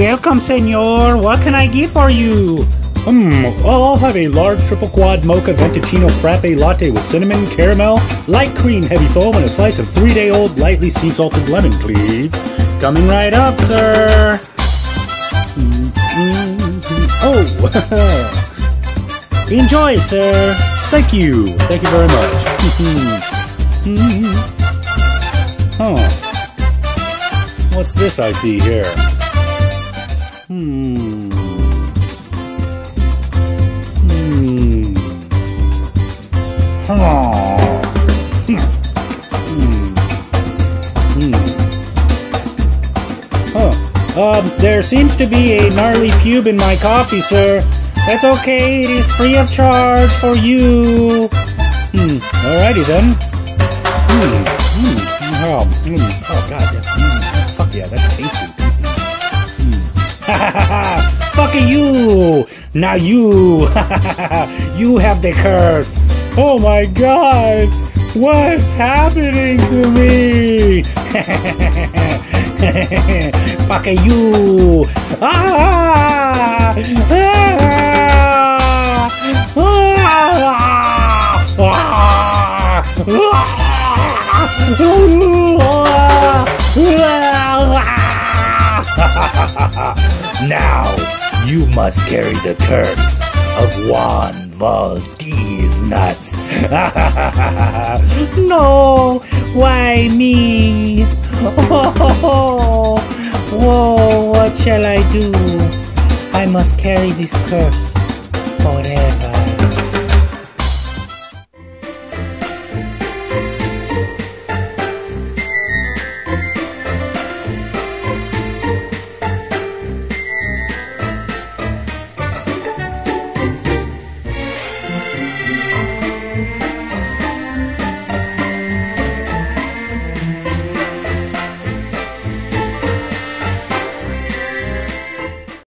Welcome, senor. What can I get for you? I'll have a large triple quad mocha venticino frappe latte with cinnamon, caramel, light cream, heavy foam, and a slice of 3-day-old lightly sea salted lemon, please. Coming right up, sir. Oh, enjoy, sir. Thank you. Thank you very much. Huh. What's this I see here? There seems to be a gnarly pube in my coffee, sir. That's okay, it is free of charge for you. Alrighty then. Oh god, fuck yeah, that's tasty. Fuck you! Now you! You have the curse! Oh my god! What's happening to me? Fuck you! Ah! Now you must carry the curse of Juan Valdez nuts. No! Why me? Oh, whoa, what shall I do? I must carry this curse forever.